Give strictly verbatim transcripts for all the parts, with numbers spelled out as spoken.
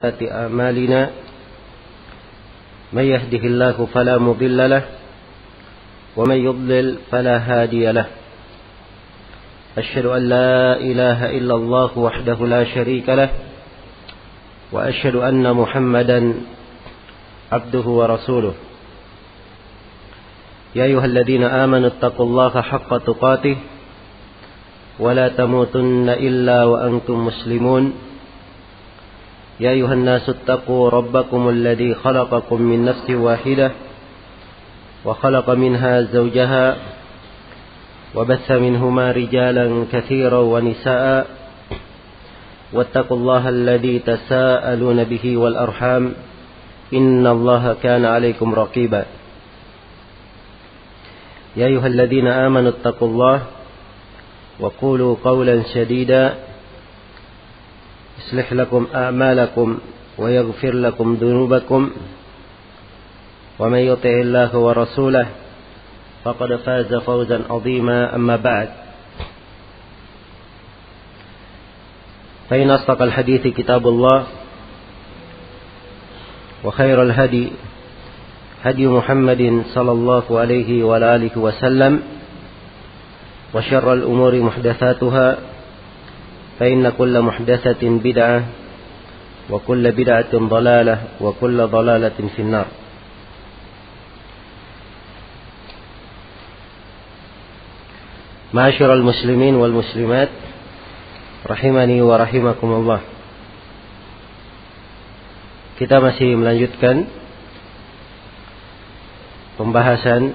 أعمالنا من يهده الله فلا مضل له ومن يضلل فلا هادي له أشهد أن لا إله إلا الله وحده لا شريك له وأشهد أن محمدا عبده ورسوله يا أيها الذين آمنوا اتقوا الله حق تقاته ولا تموتن إلا وأنتم مسلمون يا أيها الناس اتقوا ربكم الذي خلقكم من نفس واحدة وخلق منها زوجها وبث منهما رجالا كثيرا ونساء واتقوا الله الذي تساءلون به والأرحام إن الله كان عليكم رقيبا يا أيها الذين آمنوا اتقوا الله وقولوا قولا سديدا يصلح لكم أعمالكم ويغفر لكم ذنوبكم ومن يطع الله ورسوله فقد فاز فوزا عظيما أما بعد فإن أصدق الحديث كتاب الله وخير الهدي هدي محمد صلى الله عليه وآله وسلم وشر الأمور محدثاتها فإن كل محدثة بدعة وكل بدعة ضلالة وكل ضلالة في النار. معاشر المسلمين والمسلمات rahimani wa rahimakumullah. Kita masih melanjutkan pembahasan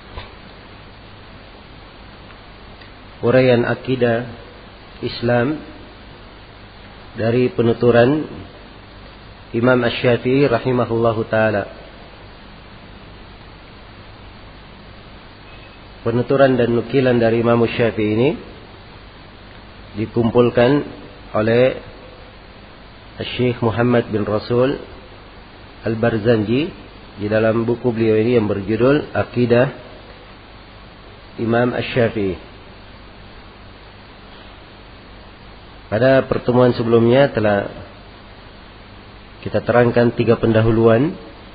uraian akidah Islam dari penuturan Imam Asy-Syafi'i rahimahullahu taala. Penuturan dan nukilan dari Imam Asy-Syafi'i ini dikumpulkan oleh Syekh Muhammad bin Rasul Al-Barzanji di dalam buku beliau ini yang berjudul Aqidah Imam Asy-Syafi'i. Pada pertemuan sebelumnya telah kita terangkan tiga pendahuluan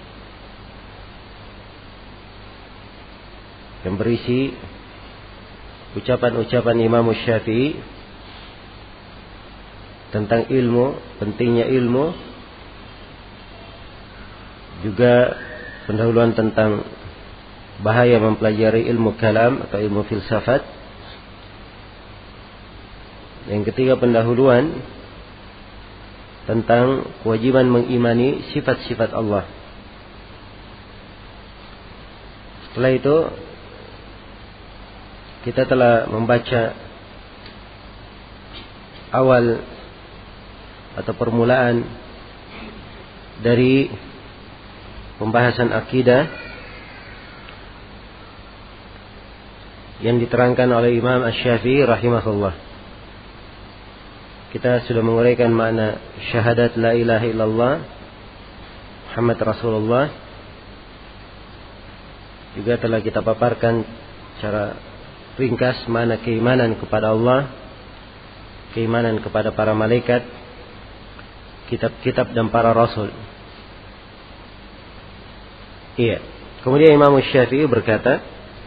yang berisi ucapan-ucapan Imam Syafi'i tentang ilmu, pentingnya ilmu, juga pendahuluan tentang bahaya mempelajari ilmu kalam atau ilmu filsafat. Yang ketiga pendahuluan tentang kewajiban mengimani sifat-sifat Allah. Setelah itu kita telah membaca awal atau permulaan dari pembahasan akidah yang diterangkan oleh Imam Asy-Syafi'i rahimahullah. Kita sudah menguraikan makna syahadat la ilaha illallah Muhammad Rasulullah. Juga telah kita paparkan secara ringkas makna keimanan kepada Allah, keimanan kepada para malaikat, kitab-kitab dan para rasul. Iya. Kemudian Imam Syafi'i berkata,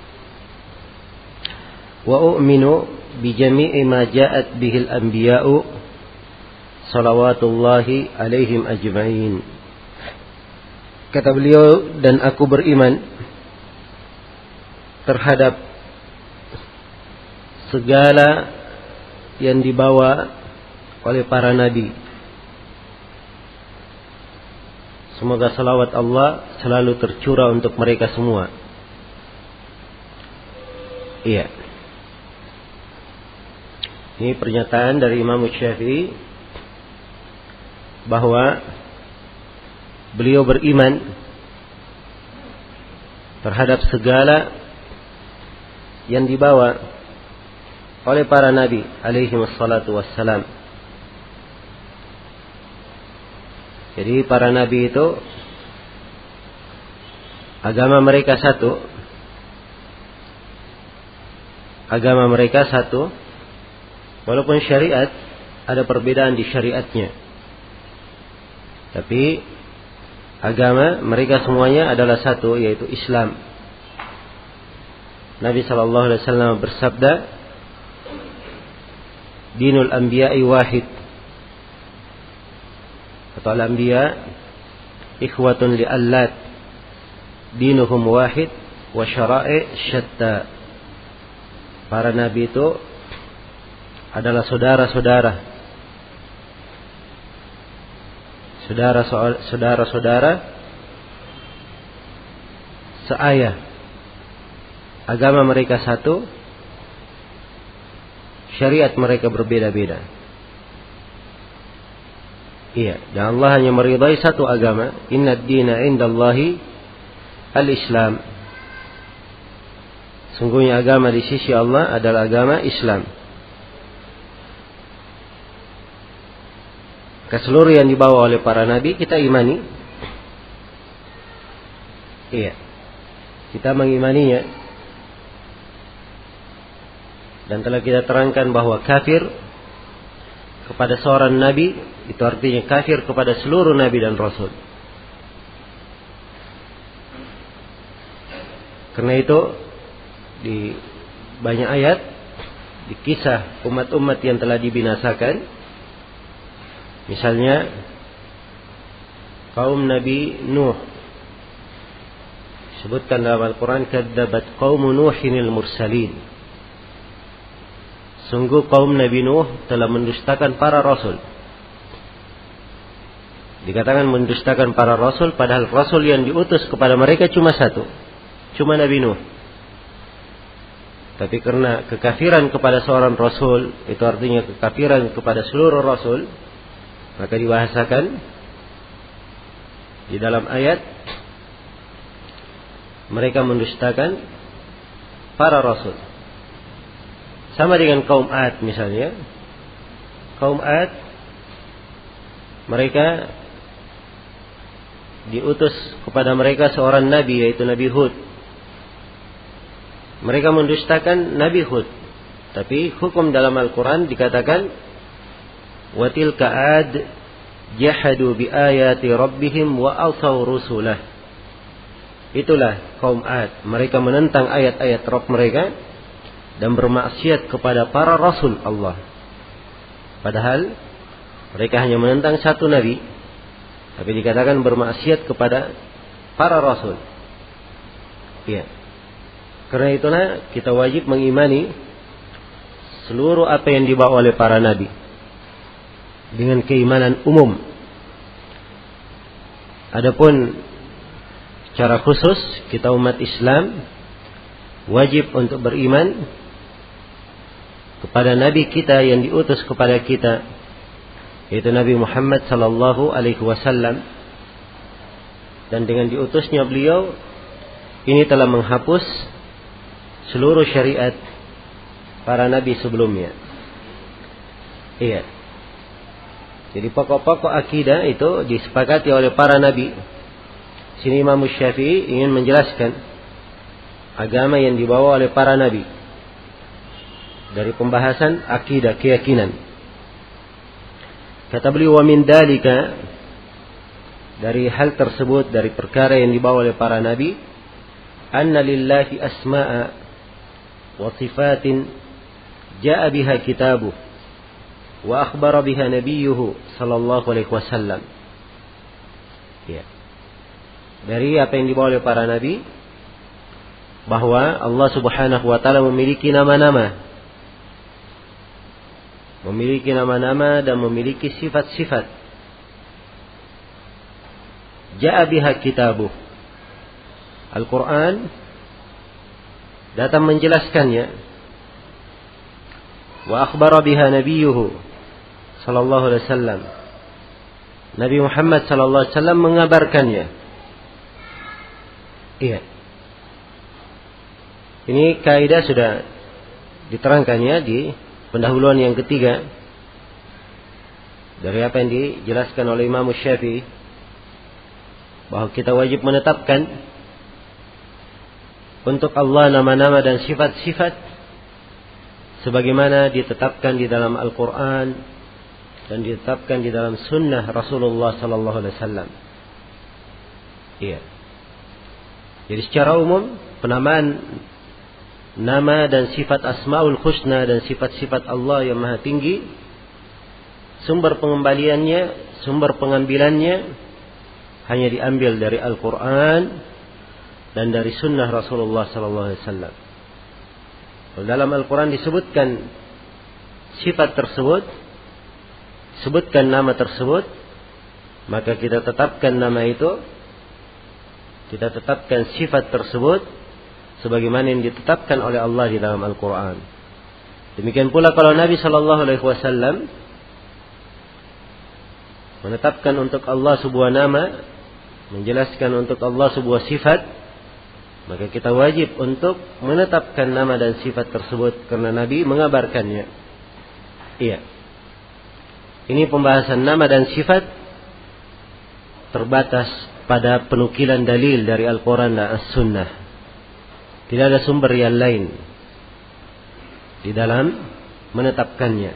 wa u'minu bi jami'i ma ja'at bihil anbiya'u salawatullahi alaihim ajma'in. Kata beliau, dan aku beriman terhadap segala yang dibawa oleh para nabi. Semoga salawat Allah selalu tercurah untuk mereka semua. Iya. Ini pernyataan dari Imam Syafi'i bahwa beliau beriman terhadap segala yang dibawa oleh para nabi alaihi wassalatu wassalam. Jadi para nabi itu agama mereka satu. Agama mereka satu. Walaupun syariat ada perbedaan di syariatnya. Tapi agama mereka semuanya adalah satu, yaitu Islam. Nabi sallallahu alaihi wasallam bersabda, "Dinul anbiya'i wahid." Kata al-anbiya, "Ikhwatun li'allat, dinuhum wahid wa syara'i syatta." Para nabi itu adalah saudara-saudara. Saudara-saudara seayah. Agama mereka satu, syariat mereka berbeda-beda. Iya, dan Allah hanya meridai satu agama. Inna ad-dina indallahi al-Islam. Sungguhnya agama di sisi Allah adalah agama Islam. Keseluruh yang dibawa oleh para nabi kita imani. Iya, kita mengimaninya. Dan telah kita terangkan bahwa kafir kepada seorang nabi itu artinya kafir kepada seluruh nabi dan rasul. Karena itu di banyak ayat, di kisah umat-umat yang telah dibinasakan, misalnya kaum Nabi Nuh, disebutkan dalam Al-Quran, kadzabat qaumu Nuhinil mursalin. Sungguh kaum Nabi Nuh telah mendustakan para rasul. Dikatakan mendustakan para rasul, padahal rasul yang diutus kepada mereka cuma satu, cuma Nabi Nuh. Tapi karena kekafiran kepada seorang rasul, itu artinya kekafiran kepada seluruh rasul, maka dibahasakan di dalam ayat mereka mendustakan para rasul. Sama dengan kaum Ad misalnya. Kaum Ad, mereka diutus kepada mereka seorang nabi, yaitu Nabi Hud. Mereka mendustakan Nabi Hud. Tapi hukum dalam Al-Quran dikatakan, wa tilka ad jahadu bi ayati rabbihim wa asaw rusulah. Itulah kaum Ad. Mereka menentang ayat-ayat Rabb mereka dan bermaksiat kepada para rasul Allah. Padahal mereka hanya menentang satu nabi, tapi dikatakan bermaksiat kepada para rasul. Iya. Karena itulah kita wajib mengimani seluruh apa yang dibawa oleh para nabi dengan keimanan umum. Adapun secara khusus kita umat Islam wajib untuk beriman kepada nabi kita yang diutus kepada kita, yaitu Nabi Muhammad sallallahu alaihi wasallam. Dan dengan diutusnya beliau ini telah menghapus seluruh syariat para nabi sebelumnya. Iya. Jadi pokok-pokok akidah itu disepakati oleh para nabi. Sini Imam Syafi'i ingin menjelaskan agama yang dibawa oleh para nabi dari pembahasan akidah, keyakinan. Kata beliau, wa min dalika, dari hal tersebut, dari perkara yang dibawa oleh para nabi, anna lillahi asma'a wa sifatin ja'a biha kitabuh wa akhbara biha nabiyyuhu sallallahu alaihi wasallam. Ya. Dari apa yang dibawa oleh para nabi, bahwa Allah subhanahu wa ta'ala memiliki nama-nama, memiliki nama-nama dan memiliki sifat-sifat. Ja'a biha kitabuh, Al-Quran datang menjelaskannya. Wa akhbara biha nabiyyuhu sallallahu alaihi wasallam, Nabi Muhammad sallallahu alaihi wasallam mengabarkannya. Iya. Ini kaidah sudah diterangkannya di pendahuluan yang ketiga dari apa yang dijelaskan oleh Imam Syafi'i, bahwa kita wajib menetapkan untuk Allah nama-nama dan sifat-sifat sebagaimana ditetapkan di dalam Al-Quran dan ditetapkan di dalam sunnah Rasulullah sallallahu alaihi wasallam. Iya. Jadi secara umum penamaan nama dan sifat Asmaul Husna dan sifat-sifat Allah yang maha tinggi, sumber pengembaliannya, sumber pengambilannya hanya diambil dari Al-Quran dan dari sunnah Rasulullah sallallahu alaihi wasallam. Dalam Al-Quran disebutkan sifat tersebut, sebutkan nama tersebut, maka kita tetapkan nama itu, kita tetapkan sifat tersebut sebagaimana yang ditetapkan oleh Allah di dalam Al-Quran. Demikian pula kalau Nabi sallallahu alaihi wasallam menetapkan untuk Allah sebuah nama, menjelaskan untuk Allah sebuah sifat, maka kita wajib untuk menetapkan nama dan sifat tersebut karena Nabi mengabarkannya. Iya. Ini pembahasan nama dan sifat terbatas pada penukilan dalil dari Al-Quran dan As-Sunnah. Tidak ada sumber yang lain di dalam menetapkannya.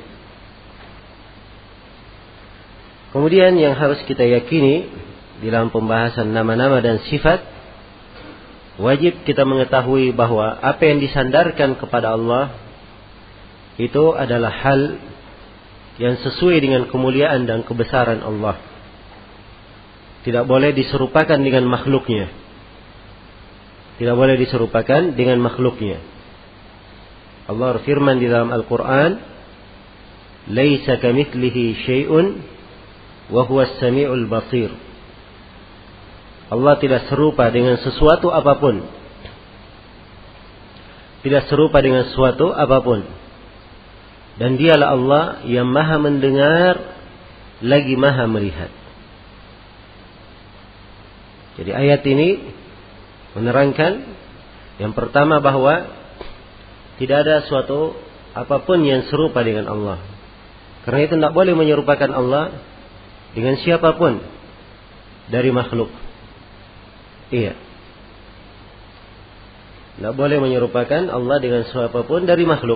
Kemudian yang harus kita yakini di dalam pembahasan nama-nama dan sifat, wajib kita mengetahui bahwa apa yang disandarkan kepada Allah itu adalah hal yang sesuai dengan kemuliaan dan kebesaran Allah. Tidak boleh diserupakan dengan makhluknya. Tidak boleh diserupakan dengan makhluknya. Allah berfirman di dalam Al-Quran, "Laisa kamitslihi syai'un wa huwas sami'ul basir." Allah tidak serupa dengan sesuatu apapun. Tidak serupa dengan sesuatu apapun. Dan dialah Allah yang maha mendengar lagi maha melihat. Jadi ayat ini menerangkan yang pertama bahwa tidak ada suatu apapun yang serupa dengan Allah. Karena itu tidak boleh menyerupakan Allah dengan siapapun dari makhluk. Iya. Tidak boleh menyerupakan Allah dengan siapapun dari makhluk.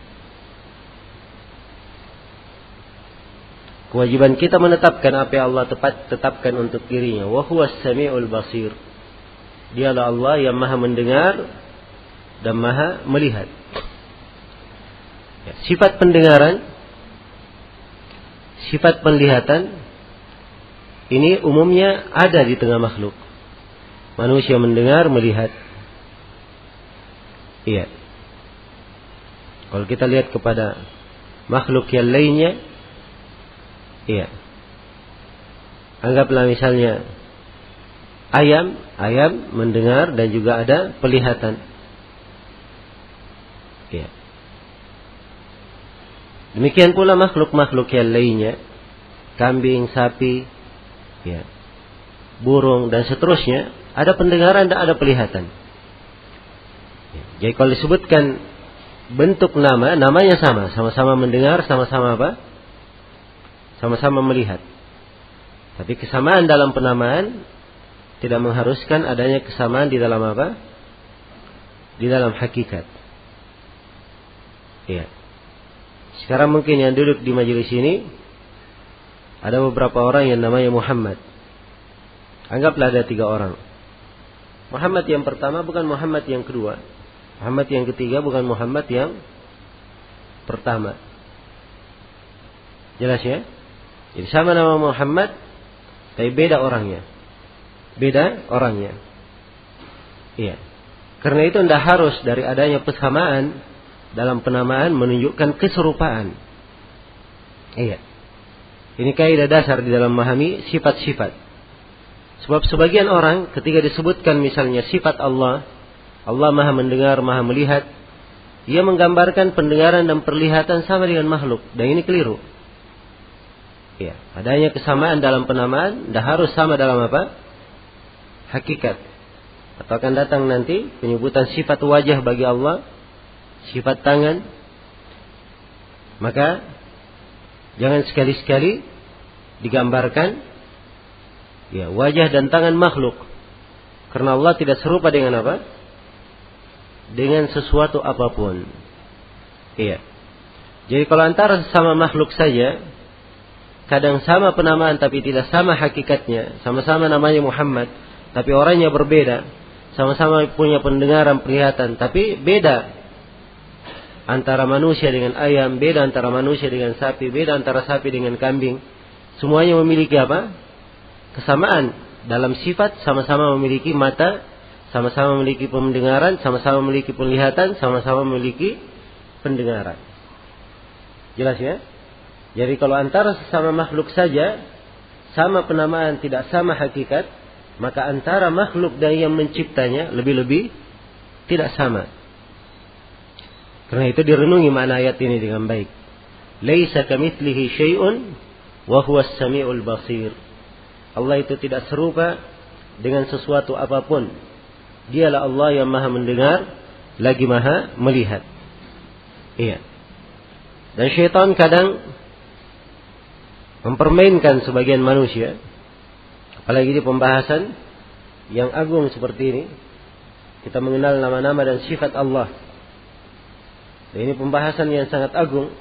Kewajiban kita menetapkan apa yang Allah tepat tetapkan untuk dirinya. Wa huwas sami'ul basir. Dialah Allah yang maha mendengar dan maha melihat. Ya, sifat pendengaran, sifat penglihatan, ini umumnya ada di tengah makhluk. Manusia mendengar, melihat. Iya. Kalau kita lihat kepada makhluk yang lainnya, iya. Anggaplah misalnya ayam, ayam mendengar dan juga ada penglihatan. Iya. Demikian pula makhluk-makhluk yang lainnya, kambing, sapi, ya, burung dan seterusnya, ada pendengaran dan ada penglihatan. Ya. Jadi kalau disebutkan bentuk nama, namanya sama, sama-sama mendengar, sama-sama apa? Sama-sama melihat. Tapi kesamaan dalam penamaan tidak mengharuskan adanya kesamaan di dalam apa? Di dalam hakikat. Iya. Sekarang mungkin yang duduk di majelis ini ada beberapa orang yang namanya Muhammad. Anggaplah ada tiga orang. Muhammad yang pertama bukan Muhammad yang kedua. Muhammad yang ketiga bukan Muhammad yang pertama. Jelas ya? Jadi sama nama Muhammad, tapi beda orangnya. Beda orangnya. Iya. Karena itu tidak harus dari adanya persamaan dalam penamaan menunjukkan keserupaan. Iya. Ini kaidah dasar di dalam memahami sifat-sifat. Sebab sebagian orang ketika disebutkan misalnya sifat Allah, Allah maha mendengar, maha melihat, ia menggambarkan pendengaran dan penglihatan sama dengan makhluk. Dan ini keliru. Ya, adanya kesamaan dalam penamaan, tidak harus sama dalam apa? Hakikat. Atau akan datang nanti penyebutan sifat wajah bagi Allah, sifat tangan. Maka jangan sekali-sekali digambarkan ya wajah dan tangan makhluk. Karena Allah tidak serupa dengan apa? Dengan sesuatu apapun. Iya. Jadi kalau antara sesama makhluk saja, kadang sama penamaan tapi tidak sama hakikatnya. Sama-sama namanya Muhammad, tapi orangnya berbeda. Sama-sama punya pendengaran, penglihatan, tapi beda. Antara manusia dengan ayam, beda antara manusia dengan sapi, beda antara sapi dengan kambing. Semuanya memiliki apa? Kesamaan dalam sifat, sama-sama memiliki mata, sama-sama memiliki pendengaran, sama-sama memiliki penglihatan, sama-sama memiliki pendengaran. Jelas ya? Jadi kalau antara sesama makhluk saja sama penamaan tidak sama hakikat, maka antara makhluk dan yang menciptanya lebih-lebih tidak sama. Karena itu direnungi makna ayat ini dengan baik. Laisa kamitslihi syai'un wa huwas samiul basir. Allah itu tidak serupa dengan sesuatu apapun. Dialah Allah yang Maha mendengar lagi Maha melihat. Iya. Dan syaitan kadang mempermainkan sebagian manusia, apalagi di pembahasan yang agung seperti ini. Kita mengenal nama-nama dan sifat Allah. Dan ini pembahasan yang sangat agung,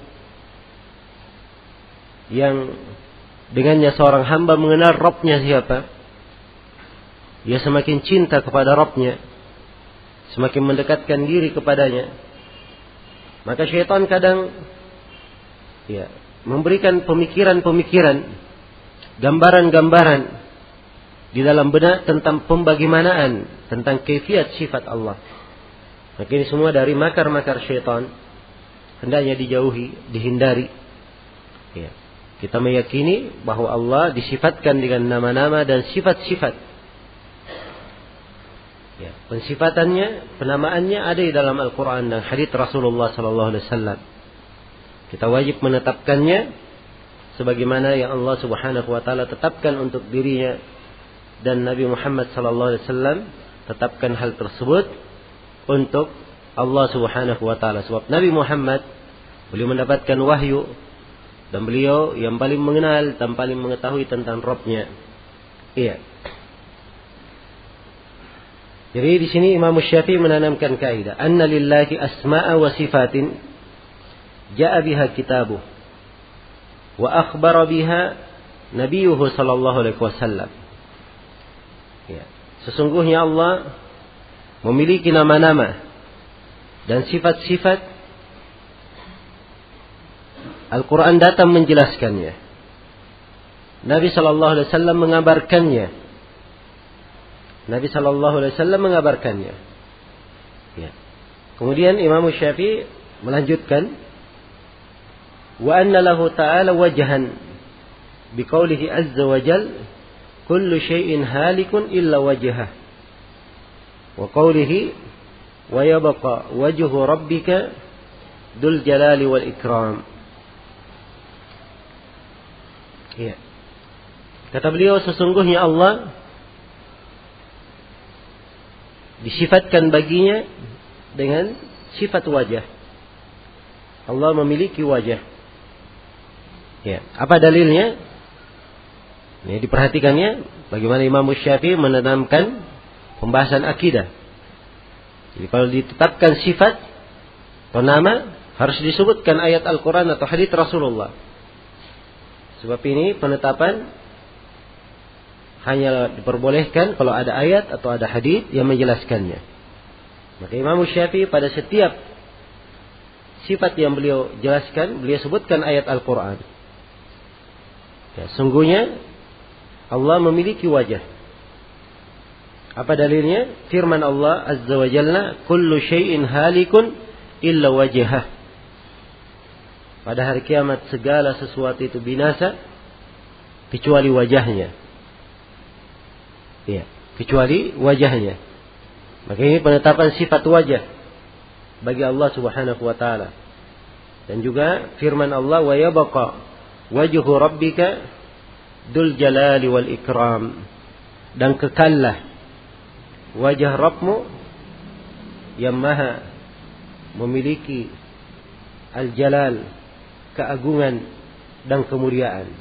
yang dengannya seorang hamba mengenal Rabbnya siapa. Dia semakin cinta kepada Rabbnya, semakin mendekatkan diri kepadanya. Maka syaitan kadang ya, memberikan pemikiran-pemikiran, gambaran-gambaran di dalam benak tentang pembagaimanaan, tentang kaifiat sifat Allah. Maka ini semua dari makar-makar syaitan, hendaknya dijauhi, dihindari. Ya. Kita meyakini bahwa Allah disifatkan dengan nama-nama dan sifat-sifat. Ya, pensifatannya, penamaannya ada di dalam Al-Quran dan hadits Rasulullah Sallallahu Alaihi Wasallam. Kita wajib menetapkannya sebagaimana yang Allah Subhanahu Wa Taala tetapkan untuk dirinya, dan Nabi Muhammad Sallallahu Alaihi Wasallam tetapkan hal tersebut untuk Allah Subhanahu Wa Taala. Sebab Nabi Muhammad beliau mendapatkan wahyu dan beliau yang paling mengenal dan paling mengetahui tentang Rabb-nya. Iya. Jadi di sini Imam Syafi'i menanamkan kaidah, anna lillahi asma'a wa sifatin ja'a biha kitabuh wa akhbara biha nabiyuhu sallallahu alaihi wasallam. Ya. Sesungguhnya Allah memiliki nama-nama dan sifat-sifat. Al-Quran datang menjelaskannya. Nabi sallallahu alaihi wasallam mengabarkannya. Nabi sallallahu alaihi wasallam mengabarkannya. Ya. Kemudian Imam Syafi'i melanjutkan, wa anna lahu ta'ala wajhan biqaulihi azza wa jal kullu syai'in halikun illa wajhah. Wa qaulihi wa yabqa wajhu rabbika dzul jalali wal ikram. Ya. Kata beliau, sesungguhnya Allah disifatkan baginya dengan sifat wajah. Allah memiliki wajah. Ya, apa dalilnya? Ini diperhatikannya bagaimana Imam Syafi'i menanamkan pembahasan akidah. Jadi kalau ditetapkan sifat atau nama harus disebutkan ayat Al-Quran atau hadits Rasulullah. Sebab ini penetapan hanya diperbolehkan kalau ada ayat atau ada hadits yang menjelaskannya. Maka Imam Syafi'i pada setiap sifat yang beliau jelaskan, beliau sebutkan ayat Al-Quran. Ya, sungguhnya Allah memiliki wajah. Apa dalilnya? Firman Allah Azza wa Jalla, kullu syai'in halikun illa wajhah. Pada hari kiamat segala sesuatu itu binasa kecuali wajahnya. Ya, kecuali wajahnya. Maka ini penetapan sifat wajah bagi Allah Subhanahu wa taala. Dan juga firman Allah, wa yabqa wajhu rabbika dzul jalali wal ikram. Dan kekallah wajah Rabbmu yang maha memiliki al-jalal, keagungan dan kemuliaan.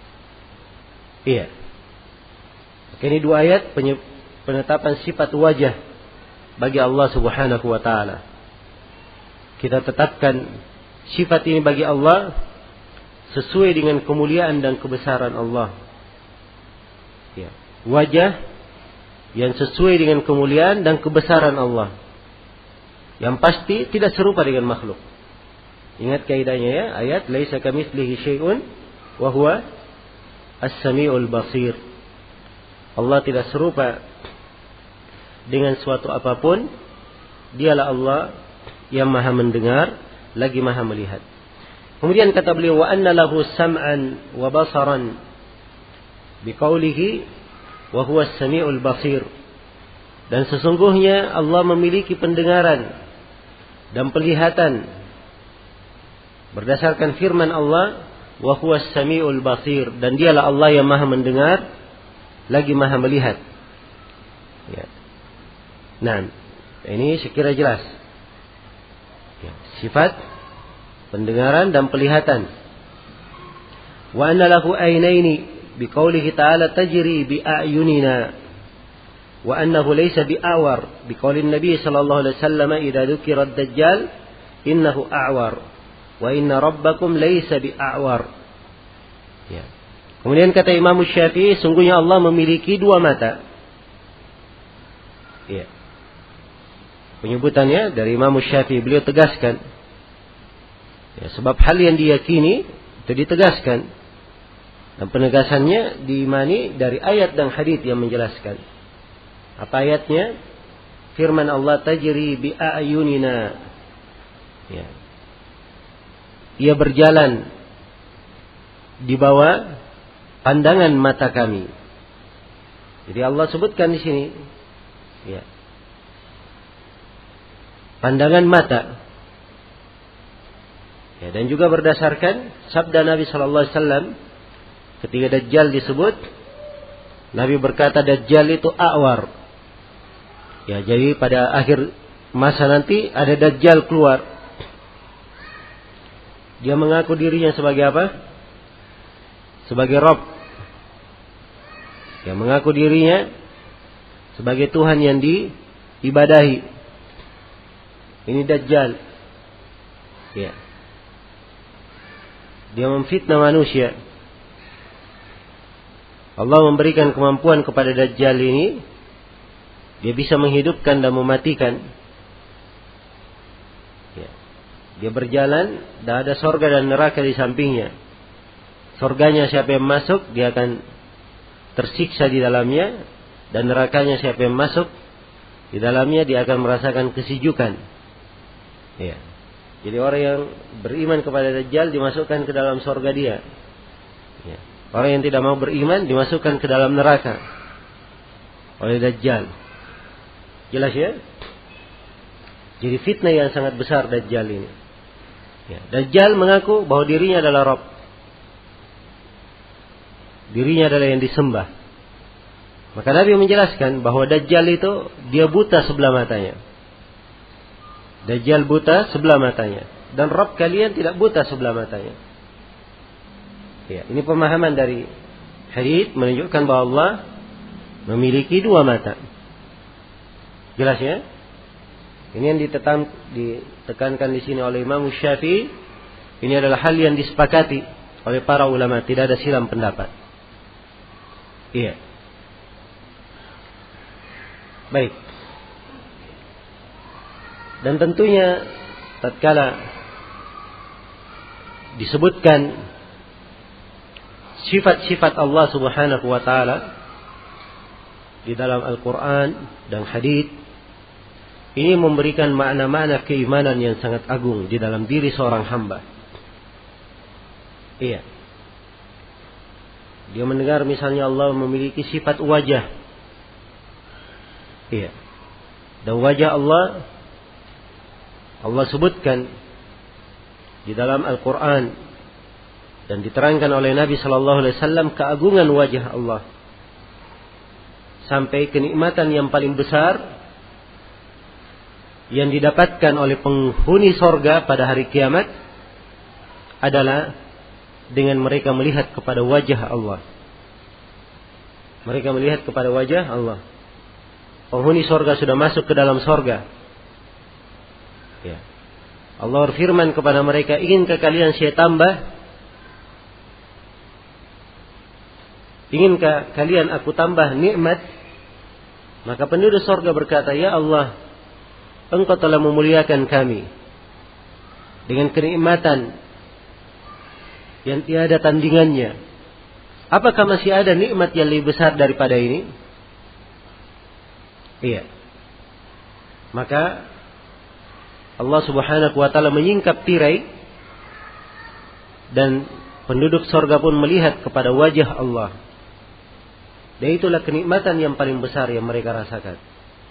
Iya. Ini dua ayat penetapan sifat wajah bagi Allah Subhanahu wa taala. Kita tetapkan sifat ini bagi Allah sesuai dengan kemuliaan dan kebesaran Allah. Ya. Wajah yang sesuai dengan kemuliaan dan kebesaran Allah. Yang pasti tidak serupa dengan makhluk. Ingat kaidahnya ya, ayat laisa kamitslihi syai'un wa huwa as-sami'ul basir. Allah tidak serupa dengan suatu apapun. Dialah Allah yang Maha mendengar lagi Maha melihat. Kemudian kata beliau, wa anna lahu sam'an wa basaran biqaulihi wa huwa as-sami'ul basir. Dan sesungguhnya Allah memiliki pendengaran dan penglihatan berdasarkan firman Allah, wa huwa as-sami'ul basir, dan dialah Allah yang Maha mendengar lagi Maha melihat. Ya. Nah, ini sekira jelas. Ya, sifat pendengaran dan penglihatan. Wa anna lahu aynaini biqaulihi ta'ala tajri bi a'yunina wa annahu laysa bi'awar biqaulin Nabi sallallahu alaihi wasallam idza dzukira ad-dajjal innahu a'war wa inna rabbakum laysa bi'awar. Ya. Kemudian kata Imam Syafi'i, sungguhnya Allah memiliki dua mata. Ya. Penyebutannya dari Imam Syafi'i, beliau tegaskan. Ya, sebab hal yang diyakini itu ditegaskan. Dan penegasannya diimani dari ayat dan hadits yang menjelaskan. Apa ayatnya? Firman Allah, tajri bi a'yunina. Ya. Ia berjalan di bawah pandangan mata kami. Jadi Allah sebutkan di sini, ya, pandangan mata. Ya, dan juga berdasarkan sabda Nabi Sallallahu Alaihi Wasallam ketika Dajjal disebut, Nabi berkata Dajjal itu a'war. Ya, jadi pada akhir masa nanti ada Dajjal keluar. Dia mengaku dirinya sebagai apa? Sebagai Rabb. Dia mengaku dirinya sebagai Tuhan yang diibadahi. Ini Dajjal. Ya. Dia memfitnah manusia. Allah memberikan kemampuan kepada Dajjal ini. Dia bisa menghidupkan dan mematikan. Ya. Dia berjalan, dan ada sorga dan neraka di sampingnya. Sorganya siapa yang masuk, dia akan tersiksa di dalamnya. Dan nerakanya siapa yang masuk, di dalamnya dia akan merasakan kesejukan. Ya. Jadi orang yang beriman kepada Dajjal dimasukkan ke dalam sorga dia. Ya. Orang yang tidak mau beriman dimasukkan ke dalam neraka oleh Dajjal. Jelas ya? Jadi fitnah yang sangat besar Dajjal ini. Ya. Dajjal mengaku bahwa dirinya adalah Rabb. Dirinya adalah yang disembah. Maka Nabi menjelaskan bahwa Dajjal itu dia buta sebelah matanya. Dajjal buta sebelah matanya. Dan Rabb kalian tidak buta sebelah matanya. Ya, ini pemahaman dari hadits menunjukkan bahwa Allah memiliki dua mata. Jelas ya? Ini yang ditekan, ditekankan di sini oleh Imam Syafi'i. Ini adalah hal yang disepakati oleh para ulama. Tidak ada silang pendapat. Iya. Baik. Dan tentunya tatkala disebutkan sifat-sifat Allah Subhanahu wa taala di dalam Al-Qur'an dan hadits, ini memberikan makna-makna keimanan yang sangat agung di dalam diri seorang hamba. Iya. Dia mendengar misalnya Allah memiliki sifat wajah. Iya. Dan wajah Allah Allah sebutkan di dalam Al-Quran dan diterangkan oleh Nabi Sallallahu Alaihi Wasallam keagungan wajah Allah sampai kenikmatan yang paling besar yang didapatkan oleh penghuni sorga pada hari kiamat adalah dengan mereka melihat kepada wajah Allah. Mereka melihat kepada wajah Allah. Penghuni sorga sudah masuk ke dalam sorga. Ya. Allah berfirman kepada mereka, inginkah kalian saya tambah Inginkah kalian aku tambah nikmat? Maka penduduk surga berkata, ya Allah, Engkau telah memuliakan kami dengan kenikmatan yang tiada tandingannya. Apakah masih ada nikmat yang lebih besar daripada ini? Iya. Maka Allah Subhanahu wa taala menyingkap tirai dan penduduk surga pun melihat kepada wajah Allah. Dan itulah kenikmatan yang paling besar yang mereka rasakan.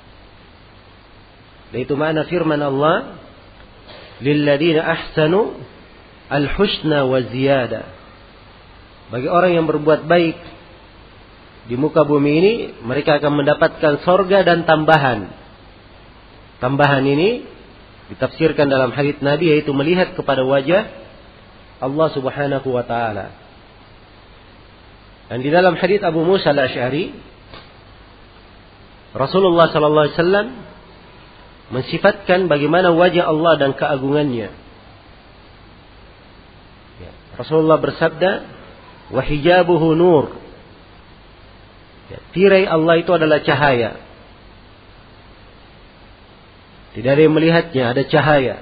Dan itu makna firman Allah, lilladzina ahsanu al-husna wa ziyada. Bagi orang yang berbuat baik di muka bumi ini, mereka akan mendapatkan surga dan tambahan. Tambahan ini ditafsirkan dalam hadits Nabi, yaitu melihat kepada wajah Allah Subhanahu wa taala. Dan di dalam hadits Abu Musa al-Asy'ari, Rasulullah sallallahu alaihi wasallam mensifatkan bagaimana wajah Allah dan keagungannya. Ya, Rasulullah bersabda, wa hijabuhu nur. Ya, tirai Allah itu adalah cahaya. Tidak ada yang melihatnya, ada cahaya.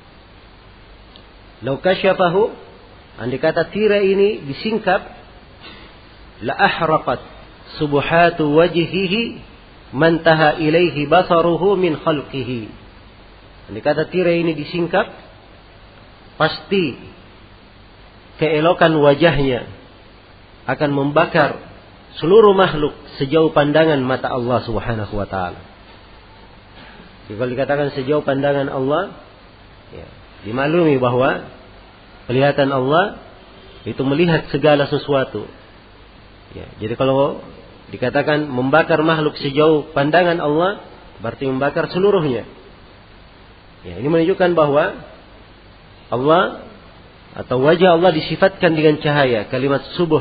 Lau kasyafahu, andai kata tirai ini disingkap, la ahraqat subuhatu wajhihi mantaha ilaihi basaruhu min khalqihi. Andai kata tirai ini disingkap, pasti keelokan wajahnya akan membakar seluruh makhluk sejauh pandangan mata Allah Subhanahu wa taala. Jika dikatakan sejauh pandangan Allah, ya, dimaklumi bahwa penglihatan Allah itu melihat segala sesuatu. Ya, jadi kalau dikatakan membakar makhluk sejauh pandangan Allah, berarti membakar seluruhnya. Ya, ini menunjukkan bahwa Allah atau wajah Allah disifatkan dengan cahaya, kalimat subuh.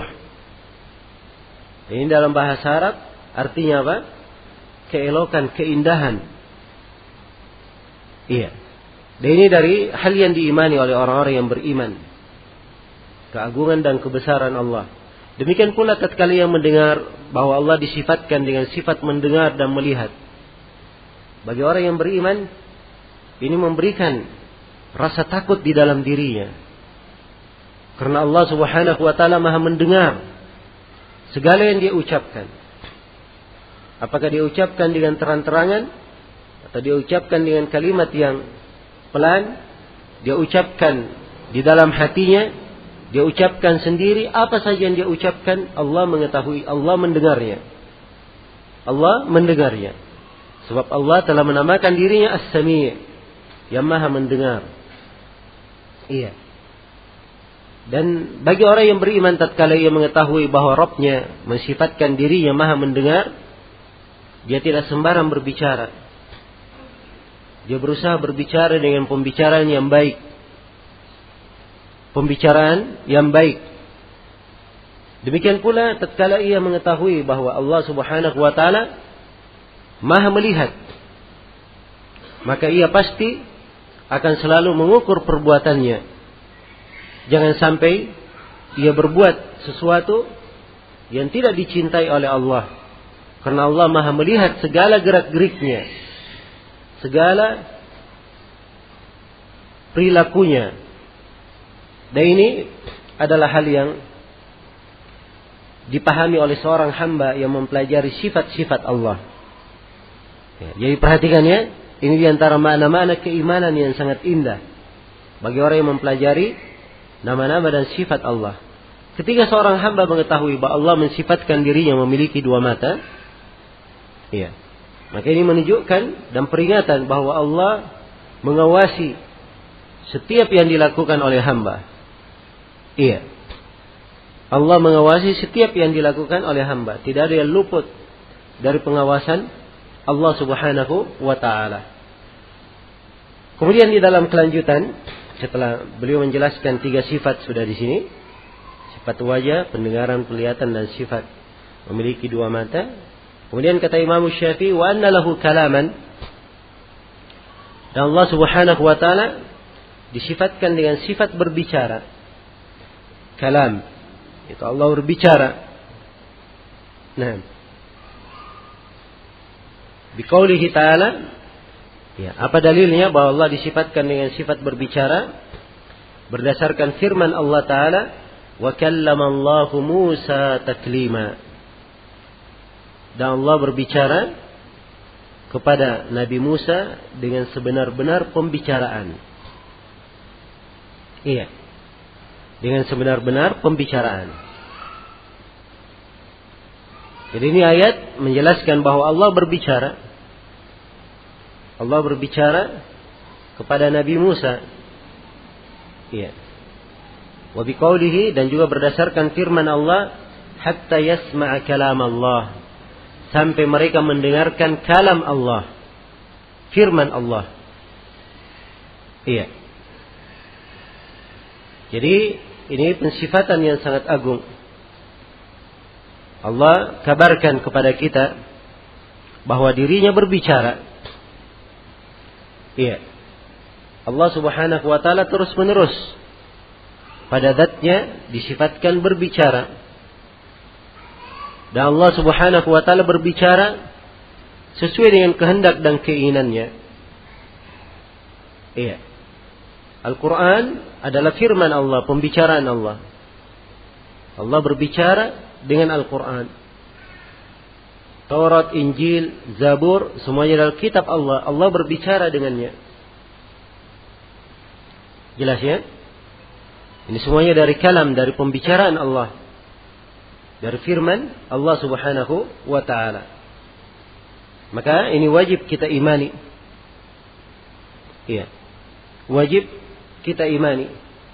Ini dalam bahasa Arab artinya apa? Keelokan, keindahan. Iya. Dan ini dari hal yang diimani oleh orang-orang yang beriman. Keagungan dan kebesaran Allah. Demikian pula tatkala yang mendengar bahwa Allah disifatkan dengan sifat mendengar dan melihat. Bagi orang yang beriman, ini memberikan rasa takut di dalam dirinya. Karena Allah Subhanahu wa taala Maha mendengar segala yang dia ucapkan. Apakah dia ucapkan dengan terang-terangan, atau dia ucapkan dengan kalimat yang pelan, dia ucapkan di dalam hatinya, dia ucapkan sendiri, apa saja yang dia ucapkan, Allah mengetahui, Allah mendengarnya. Allah mendengarnya. Sebab Allah telah menamakan dirinya As-Sami', yang Maha mendengar. Iya. Dan bagi orang yang beriman tatkala ia mengetahui bahwa Rabb-nya mensifatkan dirinya Maha mendengar, dia tidak sembarang berbicara. Dia berusaha berbicara dengan pembicaraan yang baik. Pembicaraan yang baik. Demikian pula tatkala ia mengetahui bahwa Allah Subhanahu wa taala Maha melihat, maka ia pasti akan selalu mengukur perbuatannya. Jangan sampai ia berbuat sesuatu yang tidak dicintai oleh Allah. Karena Allah Maha melihat segala gerak-geriknya, segala perilakunya. Dan ini adalah hal yang dipahami oleh seorang hamba yang mempelajari sifat-sifat Allah. Ya, jadi perhatikan ya, ini diantara makna-makna keimanan yang sangat indah bagi orang yang mempelajari nama-nama dan sifat Allah. Ketika seorang hamba mengetahui bahwa Allah mensifatkan dirinya memiliki dua mata, ya, maka ini menunjukkan dan peringatan bahwa Allah mengawasi setiap yang dilakukan oleh hamba. Iya. Allah mengawasi setiap yang dilakukan oleh hamba. Tidak ada yang luput dari pengawasan Allah Subhanahu wa ta'ala. Kemudian di dalam kelanjutan, setelah beliau menjelaskan tiga sifat sudah di sini, sifat wajah, pendengaran, penglihatan, dan sifat memiliki dua mata. Kemudian kata Imam Syafi'i, wa anna lahu kalaman, dan Allah Subhanahu wa ta'ala disifatkan dengan sifat berbicara. Kalam, itu Allah berbicara. Nah, biqaulihi ta'ala, ya, apa dalilnya bahwa Allah disifatkan dengan sifat berbicara? Berdasarkan firman Allah Ta'ala, wa kallamallahu Musa taklima. Dan Allah berbicara kepada Nabi Musa dengan sebenar-benar pembicaraan. Iya, dengan sebenar-benar pembicaraan. Jadi ini ayat menjelaskan bahwa Allah berbicara. Allah berbicara kepada Nabi Musa. Iya. Wa biqaulihi, dan juga berdasarkan firman Allah, hatta yasma'a kalam Allah, sampai mereka mendengarkan kalam Allah, firman Allah. Iya. Jadi ini pensifatan yang sangat agung. Allah kabarkan kepada kita bahwa dirinya berbicara. Iya. Allah Subhanahu wa ta'ala terus menerus pada zatnya disifatkan berbicara. Dan Allah Subhanahu wa ta'ala berbicara sesuai dengan kehendak dan keinginannya. Iya. Al-Quran adalah firman Allah, pembicaraan Allah. Allah berbicara dengan Al-Quran. Taurat, Injil, Zabur, semuanya adalah kitab Allah. Allah berbicara dengannya. Jelas ya? Ini semuanya dari kalam, dari pembicaraan Allah. Dari firman Allah Subhanahu wa ta'ala. Maka ini wajib kita imani. Iya. Wajib kita imani.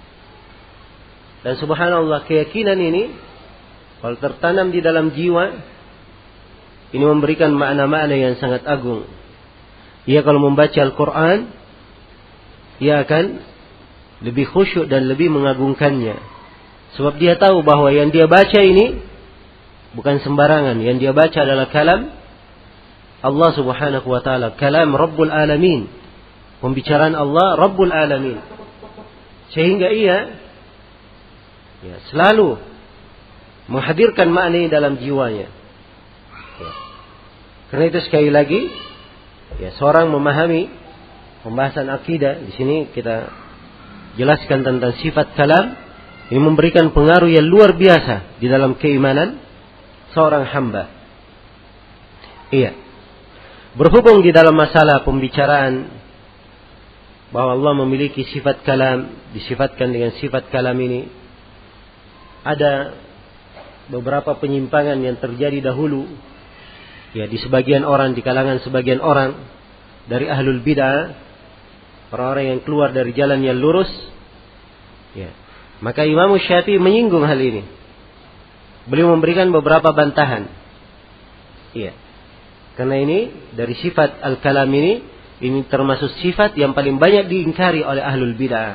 Dan subhanallah, keyakinan ini kalau tertanam di dalam jiwa, ini memberikan makna-makna yang sangat agung. Ia kalau membaca Al-Quran, ia akan lebih khusyuk dan lebih mengagungkannya. Sebab dia tahu bahwa yang dia baca ini bukan sembarangan. Yang dia baca adalah kalam Allah Subhanahu wa ta'ala. Kalam Rabbul Alamin. Pembicaraan Allah Rabbul Alamin. Sehingga ia ya, selalu menghadirkan makna ini dalam jiwanya. Ya. Karena itu sekali lagi, ya, seorang memahami pembahasan akidah, di sini kita jelaskan tentang sifat kalam, ini memberikan pengaruh yang luar biasa di dalam keimanan seorang hamba. Iya. Berhubung di dalam masalah pembicaraan bahwa Allah memiliki sifat kalam, disifatkan dengan sifat kalam ini, ada beberapa penyimpangan yang terjadi dahulu, ya, di sebagian orang, di kalangan sebagian orang dari ahlul bid'ah, orang-orang yang keluar dari jalan yang lurus, ya. Maka Imam Syafi'i menyinggung hal ini. Beliau memberikan beberapa bantahan, ya. Karena ini dari sifat al-kalam ini, ini termasuk sifat yang paling banyak diingkari oleh ahlul bid'ah.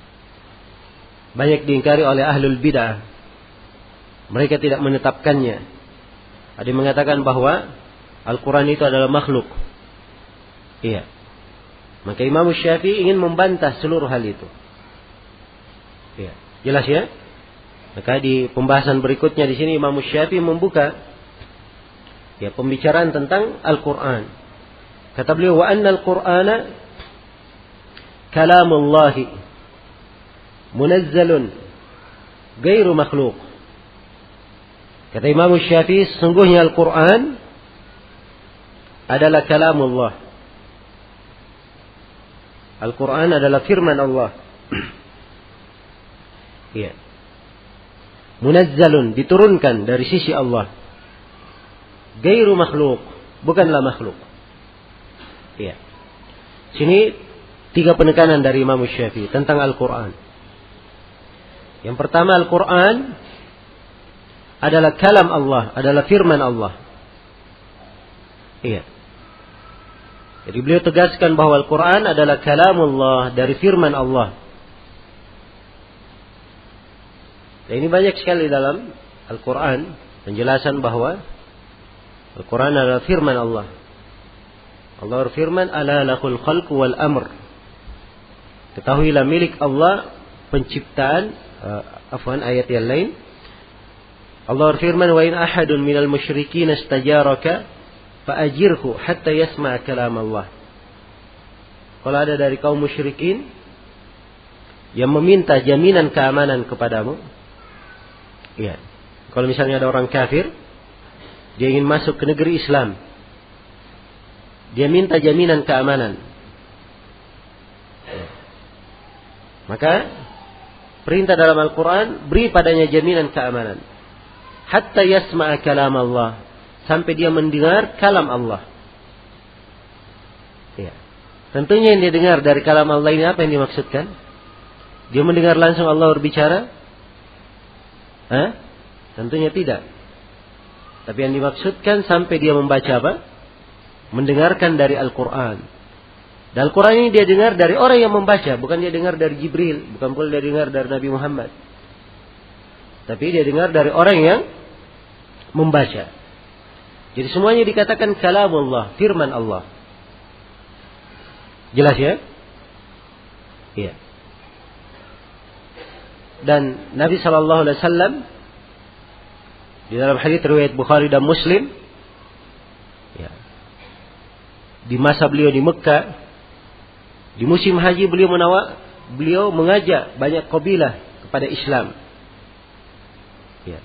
Banyak diingkari oleh ahlul bid'ah. Mereka tidak menetapkannya. Ada yang mengatakan bahwa Al-Quran itu adalah makhluk. Iya. Maka Imam Syafi'i ingin membantah seluruh hal itu. Iya. Jelas ya? Maka di pembahasan berikutnya di sini Imam Syafi'i membuka ya pembicaraan tentang Al-Quran. Kata beliau, wa anna al-Qur'ana kalamullahi munazzalun ghairu makhluq. Kata Imam Syafi'i, sesungguhnya Al-Quran adalah kalamullah. Al-Quran adalah firman Allah. Iya. Munazzalun, diturunkan dari sisi Allah. Ghairu makhluq, bukanlah makhluk. Iya. Sini tiga penekanan dari Imam Syafi'i tentang Al-Quran. Yang pertama, Al-Quran adalah kalam Allah, adalah firman Allah. Iya. Jadi beliau tegaskan bahwa Al-Quran adalah kalamullah, dari firman Allah. Dan ini banyak sekali dalam Al-Quran penjelasan bahwa Al-Quran adalah firman Allah. Allah berfirman, ala lahul khalqu wal amr. Ketahuilah milik Allah penciptaan, uh, afwan ayat yang lain. Allah berfirman, "Wa in ahadun minal musyrikin istajaraka fa'ajirhu hatta yasma' kalam Allah." Kalau ada dari kaum musyrikin yang meminta jaminan keamanan kepadamu, ya. Kalau misalnya ada orang kafir, dia ingin masuk ke negeri Islam, dia minta jaminan keamanan, ya. Maka perintah dalam Al-Quran, beri padanya jaminan keamanan. Hatta yasma'a kalam Allah, sampai dia mendengar kalam Allah. Ya. Tentunya yang dia dengar dari kalam Allah ini apa yang dimaksudkan? Dia mendengar langsung Allah berbicara? Hah? Tentunya tidak. Tapi yang dimaksudkan sampai dia membaca apa? Mendengarkan dari Al-Quran. Dan Al-Quran ini dia dengar dari orang yang membaca, bukan dia dengar dari Jibril, bukan pula dia dengar dari Nabi Muhammad. Tapi dia dengar dari orang yang membaca. Jadi semuanya dikatakan kalam Allah, firman Allah. Jelas ya? Iya. Dan Nabi Shallallahu Alaihi Wasallam di dalam hadits riwayat Bukhari dan Muslim, ya, di masa beliau di Mekah, di musim haji beliau menawa, beliau mengajak banyak kabilah kepada Islam. Ya.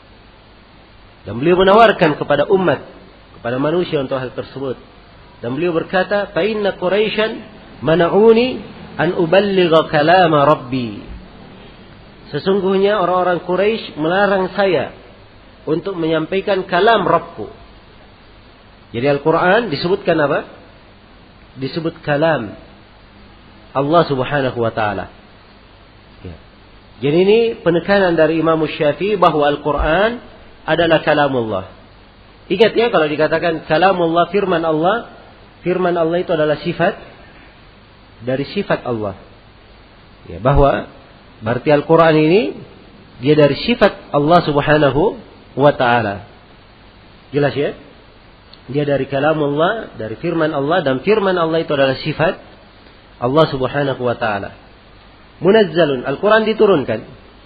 Dan beliau menawarkan kepada umat, kepada manusia untuk hal tersebut. Dan beliau berkata, "Fa inna Quraisyan mana'uni an uballigha kalama Rabbi." Sesungguhnya orang-orang Quraisy melarang saya untuk menyampaikan kalam Rabbku. Jadi Al-Quran disebutkan apa? Disebut kalam Allah Subhanahu wa ta'ala. Ya. Jadi ini penekanan dari Imam Syafi'i bahwa Al-Quran adalah kalamullah. Ingat ya, kalau dikatakan kalamullah, firman Allah, firman Allah itu adalah sifat dari sifat Allah. Ya, bahwa berarti Al-Quran ini dia dari sifat Allah Subhanahu wa ta'ala. Jelas ya? Dia dari kalamullah, dari firman Allah, dan firman Allah itu adalah sifat Allah Subhanahu wa ta'ala. Munazzalun, Al-Quran diturunkan.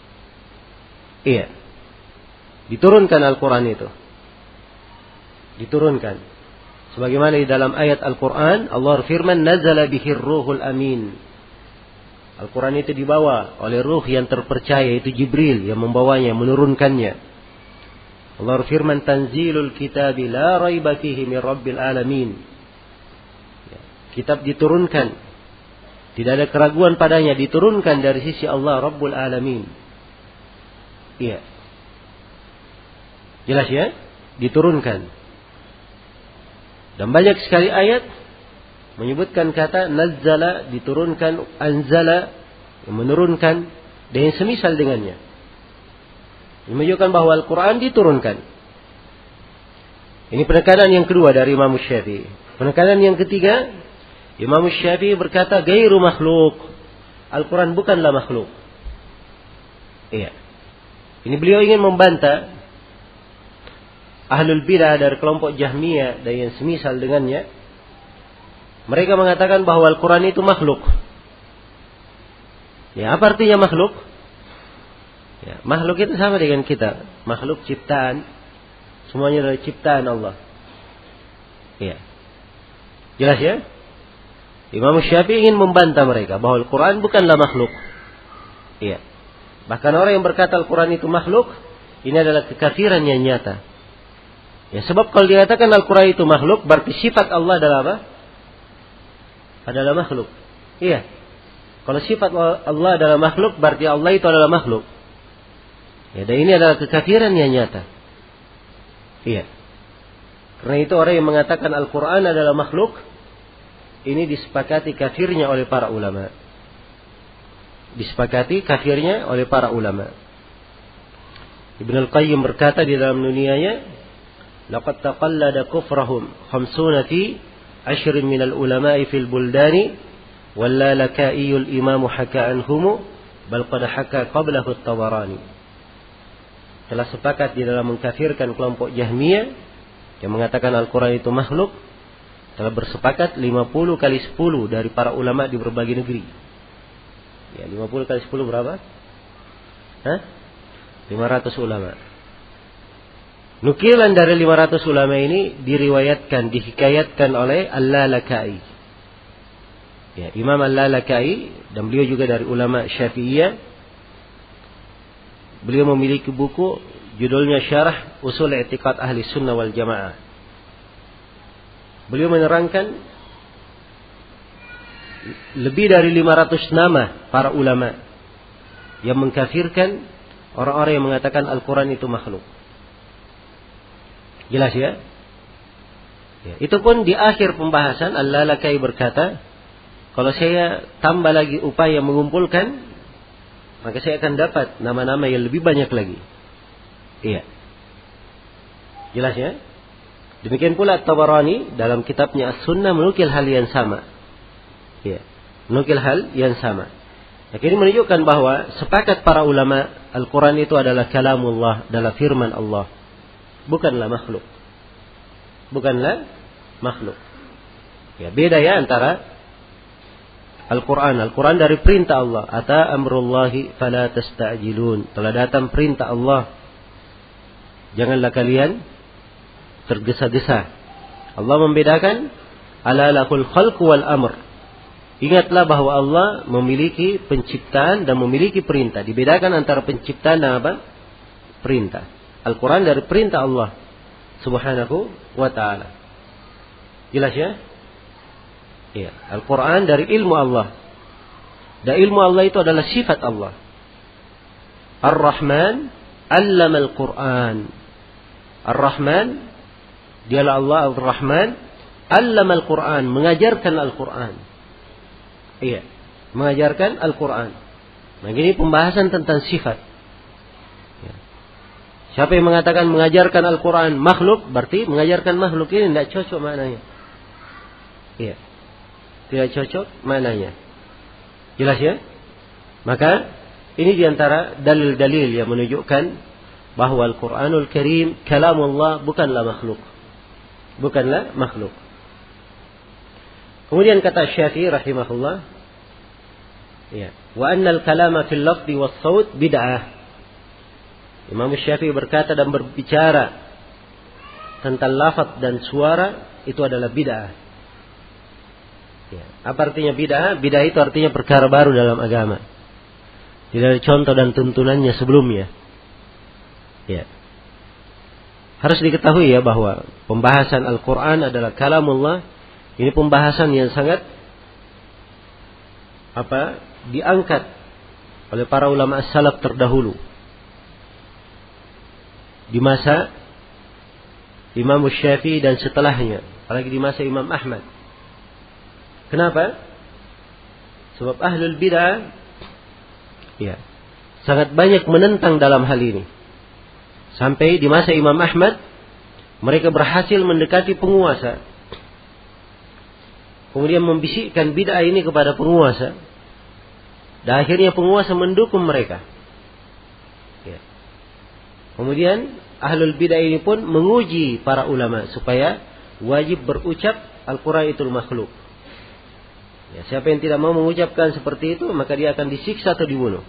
Iya. Diturunkan Al-Quran itu. Diturunkan. Sebagaimana di dalam ayat Al-Quran, Allah berfirman, "Nazala bihir ruhul amin." Al-Quran itu dibawa oleh ruh yang terpercaya, itu Jibril yang membawanya, menurunkannya. Allah berfirman, "Tanzilul kitabi la raiba fihi min rabbil alamin." Ya, kitab diturunkan, tidak ada keraguan padanya, diturunkan dari sisi Allah Rabbul Alamin. Iya. Jelas ya? Diturunkan. Dan banyak sekali ayat menyebutkan kata nazzala, diturunkan, anzala, menurunkan, dan yang semisal dengannya. Ini menunjukkan bahwa Al-Quran diturunkan. Ini penekanan yang kedua dari Imam Syafi'i. Penekanan yang ketiga, Imam Syafi'i berkata, "Gairu makhluk." Al-Quran bukanlah makhluk. Iya. Ini beliau ingin membantah ahlul bidah dari kelompok Jahmiyah dan yang semisal dengannya. Mereka mengatakan bahwa Al-Quran itu makhluk. Ya, apa artinya makhluk? Ya, makhluk itu sama dengan kita. Makhluk ciptaan. Semuanya dari ciptaan Allah. Ya. Jelas ya? Imam Syafi'i ingin membantah mereka bahwa Al-Quran bukanlah makhluk. Ya. Bahkan orang yang berkata Al-Quran itu makhluk, ini adalah kekafiran yang nyata. Ya, sebab kalau dikatakan Al-Quran itu makhluk, berarti sifat Allah adalah apa? Adalah makhluk. Iya. Kalau sifat Allah adalah makhluk, berarti Allah itu adalah makhluk. Ya, dan ini adalah kekafiran yang nyata. Iya. Karena itu orang yang mengatakan Al-Quran adalah makhluk, ini disepakati kafirnya oleh para ulama. Disepakati kafirnya oleh para ulama. Ibnu Al-Qayyim berkata di dalam nuniyahnya, "Laqad taqallada kufrahum khamsuna fi ashrin minal ulama'i fil buldani walla lakaiyul imamu haka anhumu bal qad haka qablahu at-Tabarani." Telah sepakat di dalam mengkafirkan kelompok Jahmiyah yang mengatakan Al-Quran itu makhluk. Telah bersepakat lima puluh kali sepuluh dari para ulama di berbagai negeri. Ya, lima puluh kali sepuluh berapa? Hah? lima ratus ulama. Nukilan dari lima ratus ulama ini diriwayatkan, dihikayatkan oleh Al-Lalaka'i. Ya, Imam Al-Lalaka'i, dan beliau juga dari ulama Syafi'iyah. Beliau memiliki buku judulnya Syarah Usul I'tiqad Ahli Sunnah wal Jamaah. Beliau menerangkan lebih dari lima ratus nama para ulama yang mengkafirkan orang-orang yang mengatakan Al-Quran itu makhluk. Jelas ya? Ya? Itu pun di akhir pembahasan Al-Lalaka'i berkata, kalau saya tambah lagi upaya mengumpulkan, maka saya akan dapat nama-nama yang lebih banyak lagi. Iya. Jelas ya? Demikian pula Tabarani dalam kitabnya As-Sunnah menukil hal yang sama. Iya. Menukil hal yang sama. Nah, ini menunjukkan bahwa sepakat para ulama Al-Quran itu adalah kalamullah, adalah firman Allah. Bukanlah makhluk. Bukanlah makhluk. Ya, beda ya antara Al-Quran. Al-Quran dari perintah Allah. Ata amrullahi fala tasta'jilun. Telah datang perintah Allah. Janganlah kalian tergesa-gesa. Allah membedakan ala lahul khalqu wal amr. Ingatlah bahwa Allah memiliki penciptaan dan memiliki perintah. Dibedakan antara penciptaan dan apa? Perintah. Al-Quran dari perintah Allah Subhanahu wa ta'ala. Jelas ya? Ya. Al-Quran dari ilmu Allah. Dan ilmu Allah itu adalah sifat Allah. Ar-Rahman allama al-Quran. Ar-Rahman, dialah Allah Ar-Rahman, allama al-Quran, mengajarkan Al-Quran. Iya, mengajarkan Al-Quran. Nah, ini pembahasan tentang sifat. Ya. Siapa yang mengatakan mengajarkan Al-Quran makhluk, berarti mengajarkan makhluk ini tidak cocok maknanya. Iya, tidak cocok maknanya. Jelas ya? Maka ini diantara dalil-dalil yang menunjukkan bahwa Al-Quranul Karim kalamullah, bukanlah makhluk. Bukanlah makhluk. Kemudian kata Syafi'i rahimahullah, ya, wa annal kalama fil lafzi was saut bid'ah. Imam Syafi'i berkata dan berbicara tentang lafaz dan suara itu adalah bid'ah. Ya, apa artinya bid'ah? Bid'ah itu artinya perkara baru dalam agama. Tidak ada contoh dan tuntunannya sebelumnya. Ya. Harus diketahui ya bahwa pembahasan Al-Quran adalah kalamullah. Ini pembahasan yang sangat apa diangkat oleh para ulama as-salaf terdahulu di masa Imam Syafi'i dan setelahnya, apalagi di masa Imam Ahmad. Kenapa? Sebab ahlul bid'ah ya sangat banyak menentang dalam hal ini. Sampai di masa Imam Ahmad mereka berhasil mendekati penguasa. Kemudian membisikkan bid'ah ini kepada penguasa. Dan akhirnya penguasa mendukung mereka. Ya. Kemudian ahlul bid'ah ini pun menguji para ulama supaya wajib berucap Al-Quran itu makhluk. Ya, siapa yang tidak mau mengucapkan seperti itu, maka dia akan disiksa atau dibunuh.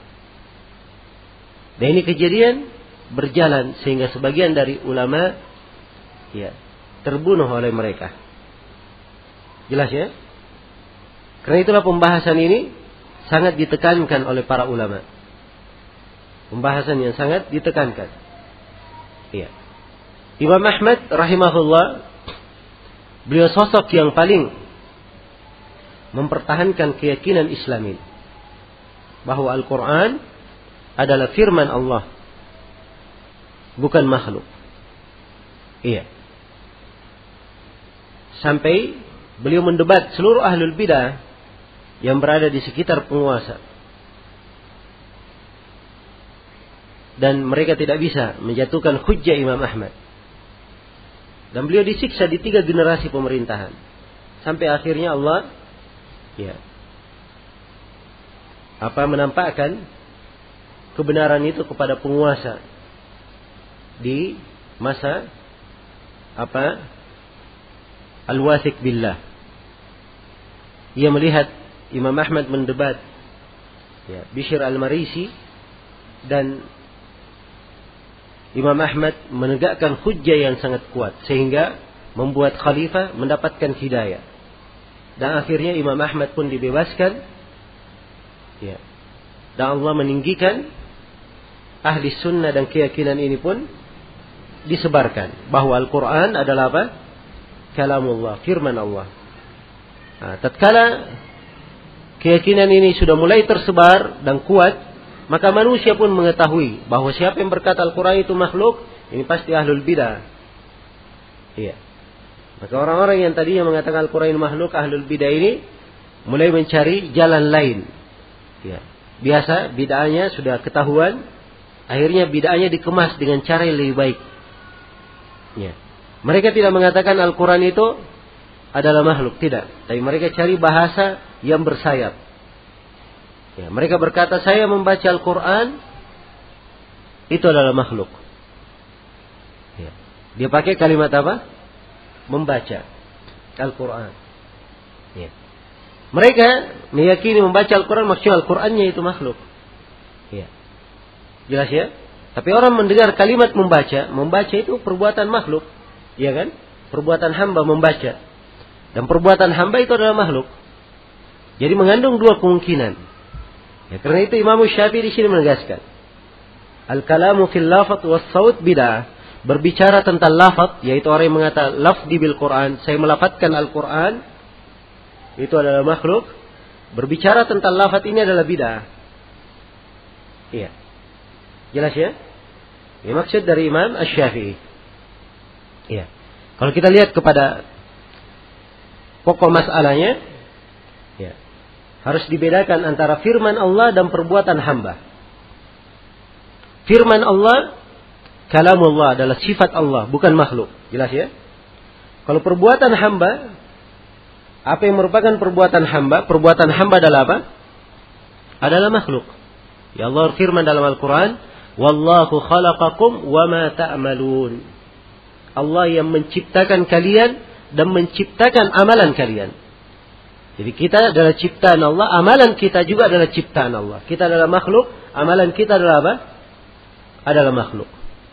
Dan ini kejadian berjalan sehingga sebagian dari ulama ya terbunuh oleh mereka. Jelas ya? Karena itulah pembahasan ini sangat ditekankan oleh para ulama. Pembahasan yang sangat ditekankan. Iya. Imam Ahmad rahimahullah, beliau sosok yang paling mempertahankan keyakinan Islami bahwa Al-Quran adalah firman Allah, bukan makhluk. Iya. Sampai beliau mendebat seluruh ahlul bidah yang berada di sekitar penguasa. Dan mereka tidak bisa menjatuhkan hujjah Imam Ahmad. Dan beliau disiksa di tiga generasi pemerintahan. Sampai akhirnya Allah ya apa menampakkan kebenaran itu kepada penguasa di masa apa Al-Wathiq billah. Ia melihat Imam Ahmad mendebat ya, Bishr al-Marisi dan Imam Ahmad menegakkan hujjah yang sangat kuat sehingga membuat khalifah mendapatkan hidayah. Dan akhirnya Imam Ahmad pun dibebaskan. Ya. Dan Allah meninggikan ahli sunnah dan keyakinan ini pun disebarkan bahwa Al-Quran adalah apa? Kalamullah, firman Allah. Nah, tatkala keyakinan ini sudah mulai tersebar dan kuat, maka manusia pun mengetahui bahwa siapa yang berkata Al-Quran itu makhluk, ini pasti ahlul bidah. Iya. Maka orang-orang yang tadinya mengatakan Al-Quran makhluk, ahlul bidah ini mulai mencari jalan lain. Ya. Biasa bid'ahnya sudah ketahuan, akhirnya bid'ahnya dikemas dengan cara yang lebih baik. Ya. Mereka tidak mengatakan Al-Quran itu adalah makhluk, tidak. Tapi mereka cari bahasa yang bersayap. Ya. Mereka berkata, saya membaca Al-Quran itu adalah makhluk. Ya. Dia pakai kalimat apa? Membaca Al-Quran. Ya. Mereka meyakini membaca Al-Quran maksudnya Al-Qurannya itu makhluk. Ya. Jelas ya? Tapi orang mendengar kalimat membaca, membaca itu perbuatan makhluk. Ya kan? Perbuatan hamba membaca. Dan perbuatan hamba itu adalah makhluk. Jadi mengandung dua kemungkinan. Ya, karena itu Imam Syafi'i di sini menegaskan, al-kalamu fil lafadz was saut bid'ah. Berbicara tentang lafadz, yaitu orang yang mengatakan lafzi bil Quran, saya melafadzkan Al-Quran, itu adalah makhluk. Berbicara tentang lafadz ini adalah bid'ah. Iya. Jelas ya? Ini maksud dari Imam Asy-Syafi'i. Iya. Kalau kita lihat kepada pokok masalahnya, ya, harus dibedakan antara firman Allah dan perbuatan hamba. Firman Allah, kalamullah, adalah sifat Allah, bukan makhluk. Jelas ya? Kalau perbuatan hamba, apa yang merupakan perbuatan hamba? Perbuatan hamba adalah apa? Adalah makhluk. Ya Allah firman dalam Al-Quran, wallahu khalaqakum wa ma ta'malun. Allah yang menciptakan kalian dan menciptakan amalan kalian. Jadi kita adalah ciptaan Allah, amalan kita juga adalah ciptaan Allah. Kita adalah makhluk, amalan kita adalah apa? Adalah makhluk.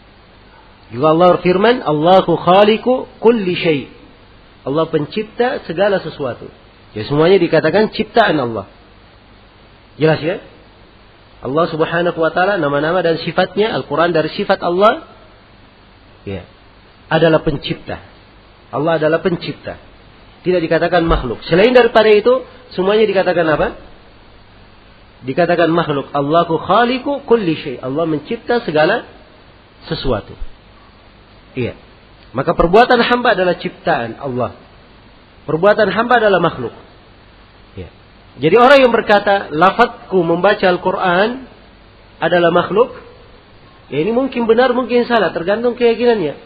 Juga Allah firman, Allahu khaliqu kulli syai'. Allah pencipta segala sesuatu. Jadi semuanya dikatakan ciptaan Allah. Jelas ya? Allah Subhanahu wa taala, nama-nama dan sifatnya, Al-Quran dari sifat Allah, ya, adalah pencipta. Allah adalah pencipta. Tidak dikatakan makhluk. Selain daripada itu, semuanya dikatakan apa? Dikatakan makhluk. Allahu khaliqu kulli syai'. Allah mencipta segala sesuatu. Iya. Maka perbuatan hamba adalah ciptaan Allah. Perbuatan hamba adalah makhluk. Iya. Jadi orang yang berkata, lafadzku membaca Al-Quran adalah makhluk, ya ini mungkin benar, mungkin salah, tergantung keyakinannya.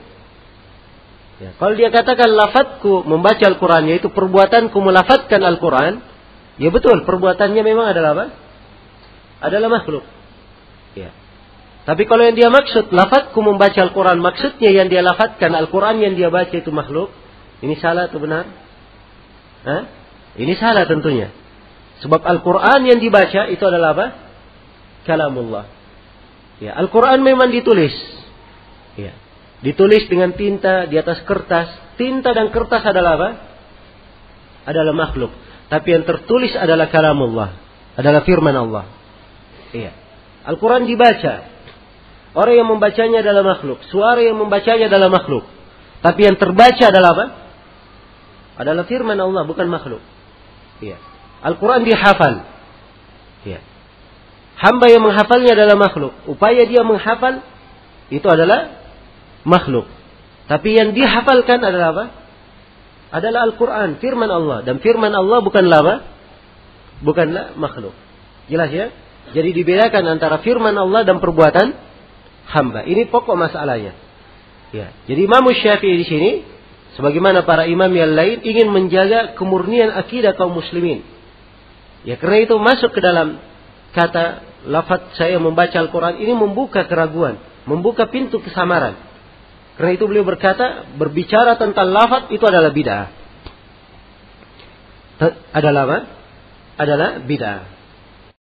Ya, kalau dia katakan lafadzku membaca Al-Quran, yaitu perbuatanku melafadzkan Al-Quran, ya betul, perbuatannya memang adalah apa? Adalah makhluk. Ya. Tapi kalau yang dia maksud, lafadzku membaca Al-Quran, maksudnya yang dia lafadzkan Al-Quran yang dia baca itu makhluk, ini salah atau benar? Hah? Ini salah tentunya. Sebab Al-Quran yang dibaca itu adalah apa? Kalamullah. Ya, Al-Quran memang ditulis. Ya. Ditulis dengan tinta di atas kertas. Tinta dan kertas adalah apa? Adalah makhluk. Tapi yang tertulis adalah kalamullah. Adalah firman Allah. Iya. Al-Quran dibaca. Orang yang membacanya adalah makhluk. Suara yang membacanya adalah makhluk. Tapi yang terbaca adalah apa? Adalah firman Allah, bukan makhluk. Iya. Al-Quran dihafal. Iya. Hamba yang menghafalnya adalah makhluk. Upaya dia menghafal itu adalah makhluk. Tapi yang dihafalkan adalah apa? Adalah Al-Quran, firman Allah. Dan firman Allah bukanlah apa? Bukanlah makhluk. Jelas ya? Jadi dibedakan antara firman Allah dan perbuatan hamba. Ini pokok masalahnya. Ya. Jadi Imam Syafi'i di sini, sebagaimana para imam yang lain, ingin menjaga kemurnian akidah kaum muslimin. Ya, karena itu masuk ke dalam kata lafaz saya membaca Al-Quran ini membuka keraguan, membuka pintu kesamaran. Karena itu beliau berkata, berbicara tentang lafaz itu adalah bid'ah. Adalah apa? Adalah bid'ah.